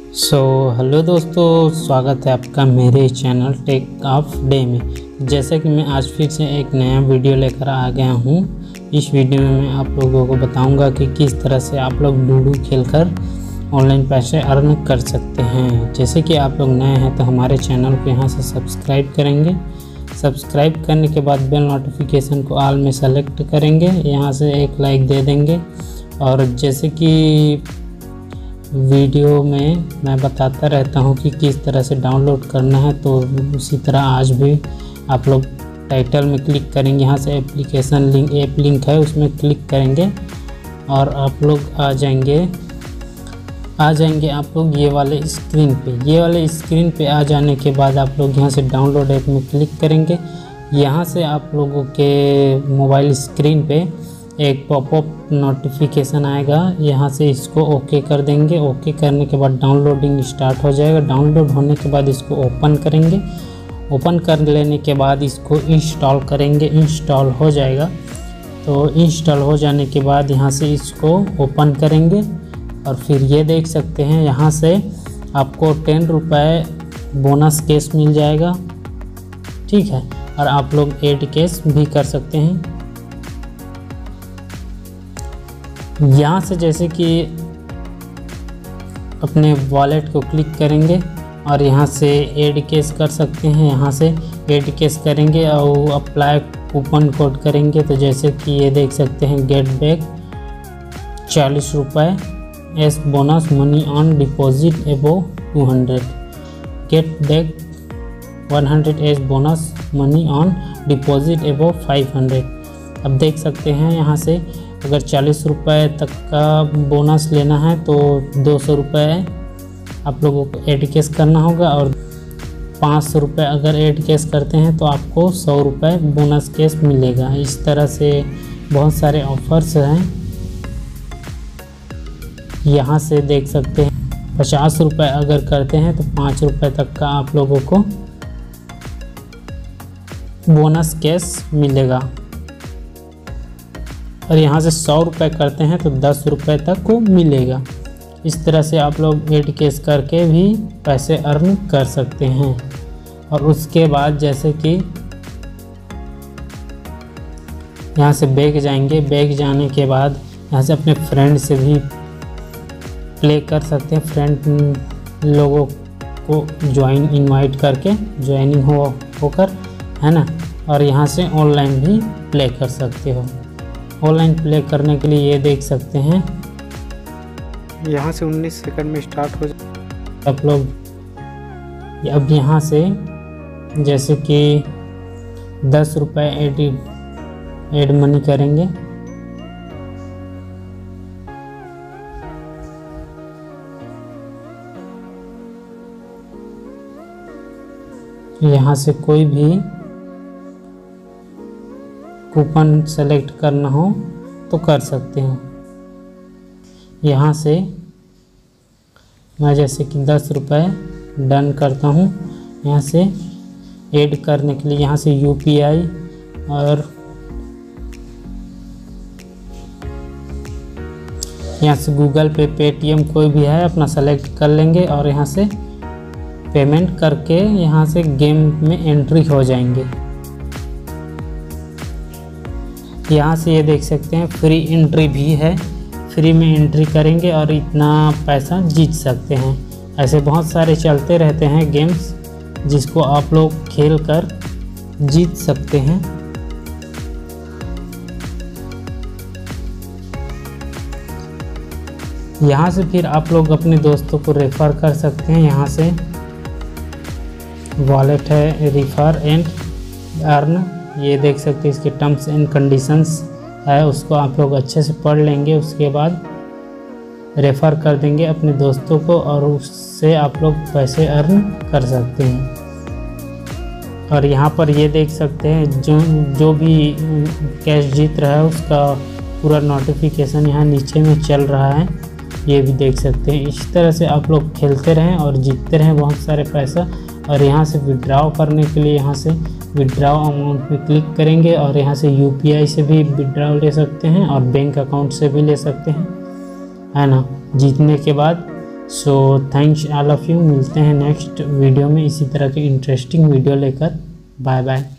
Hello दोस्तों, स्वागत है आपका मेरे चैनल टेक ऑफ डे में। जैसा कि मैं आज फिर से एक नया वीडियो लेकर आ गया हूं। इस वीडियो में मैं आप लोगों को बताऊंगा कि किस तरह से आप लोग लूडो खेलकर ऑनलाइन पैसे अर्न कर सकते हैं। जैसे कि आप लोग नए हैं तो हमारे चैनल को यहां से सब्सक्राइब करेंगे। सब्सक्राइब करने के बाद बेल नोटिफिकेशन को ऑल में सेलेक्ट करेंगे, यहाँ से एक लाइक दे देंगे। और जैसे कि वीडियो में मैं बताता रहता हूं कि किस तरह से डाउनलोड करना है, तो उसी तरह आज भी आप लोग टाइटल में क्लिक करेंगे, यहाँ से एप्लीकेशन लिंक ऐप लिंक है उसमें क्लिक करेंगे और आप लोग आ जाएंगे आप लोग ये वाले स्क्रीन पे आ जाने के बाद आप लोग यहाँ से डाउनलोड ऐप में क्लिक करेंगे। यहाँ से आप लोगों के मोबाइल स्क्रीन पे एक पॉपअप नोटिफिकेशन आएगा, यहाँ से इसको ओके कर देंगे। ओके करने के बाद डाउनलोडिंग स्टार्ट हो जाएगा। डाउनलोड होने के बाद इसको ओपन करेंगे। ओपन कर लेने के बाद इसको इंस्टॉल करेंगे। इंस्टॉल हो जाएगा, तो इंस्टॉल हो जाने के बाद यहाँ से इसको ओपन करेंगे और फिर ये देख सकते हैं यहाँ से आपको 10 रुपये बोनस कैश मिल जाएगा, ठीक है। और आप लोग ऐड कैश भी कर सकते हैं। यहाँ से जैसे कि अपने वॉलेट को क्लिक करेंगे और यहाँ से ऐड कैश कर सकते हैं। यहाँ से ऐड कैश करेंगे और अप्लाई कूपन कोड करेंगे, तो जैसे कि ये देख सकते हैं गेट बैक 40 रुपये as bonus money on deposit above 200, get back 100 as bonus money on deposit above 500। अब देख सकते हैं यहाँ से अगर 40 रुपये तक का बोनस लेना है तो 200 रुपये आप लोगों को ऐड कैश करना होगा, और 500 रुपये अगर ऐड कैश करते हैं तो आपको 100 रुपये बोनस कैश मिलेगा। इस तरह से बहुत सारे ऑफर्स हैं। यहाँ से देख सकते हैं 50 रुपये अगर करते हैं तो 5 रुपये तक का आप लोगों को बोनस कैश मिलेगा। और यहाँ से 100 रुपये करते हैं तो 10 रुपये तक को मिलेगा। इस तरह से आप लोग ऐड कैश करके भी पैसे अर्न कर सकते हैं। और उसके बाद जैसे कि यहाँ से बैक जाएंगे। बैक जाने के बाद यहाँ से अपने फ्रेंड से भी प्ले कर सकते हैं। फ्रेंड लोगों को इनवाइट करके ज्वाइनिंग होकर, है ना। और यहाँ से ऑनलाइन भी प्ले कर सकते हो। ऑनलाइन प्ले करने के लिए ये देख सकते हैं यहाँ से 19 सेकंड में स्टार्ट हो जाए। आप लोग अब यहाँ से जैसे कि 10 रुपये ऐड मनी करेंगे। यहाँ से कोई भी कूपन सेलेक्ट करना हो तो कर सकते हो। यहाँ से मैं जैसे कि 10 रुपये डन करता हूँ। यहाँ से ऐड करने के लिए यहाँ से यूपीआई और यहाँ से गूगल पे, पेटीएम कोई भी है अपना सेलेक्ट कर लेंगे और यहाँ से पेमेंट करके यहाँ से गेम में एंट्री हो जाएंगे। यहाँ से ये देख सकते हैं फ्री एंट्री भी है। फ्री में एंट्री करेंगे और इतना पैसा जीत सकते हैं। ऐसे बहुत सारे चलते रहते हैं गेम्स जिसको आप लोग खेल कर जीत सकते हैं। यहाँ से फिर आप लोग अपने दोस्तों को रेफ़र कर सकते हैं। यहाँ से वॉलेट है रेफर एंड अर्न, ये देख सकते हैं इसके टर्म्स एंड कंडीशंस है, उसको आप लोग अच्छे से पढ़ लेंगे। उसके बाद रेफ़र कर देंगे अपने दोस्तों को और उससे आप लोग पैसे अर्न कर सकते हैं। और यहाँ पर ये देख सकते हैं जो भी कैश जीत रहा है उसका पूरा नोटिफिकेशन यहाँ नीचे में चल रहा है, ये भी देख सकते हैं। इस तरह से आप लोग खेलते रहें और जीतते रहें बहुत सारे पैसा। और यहाँ से विड्रॉ करने के लिए यहाँ से विड्रॉ अमाउंट पे क्लिक करेंगे और यहाँ से यूपीआई से भी विड्रॉ ले सकते हैं और बैंक अकाउंट से भी ले सकते हैं, है ना। जीतने के बाद so thanks all of you. मिलते हैं नेक्स्ट वीडियो में इसी तरह की इंटरेस्टिंग वीडियो लेकर। Bye bye.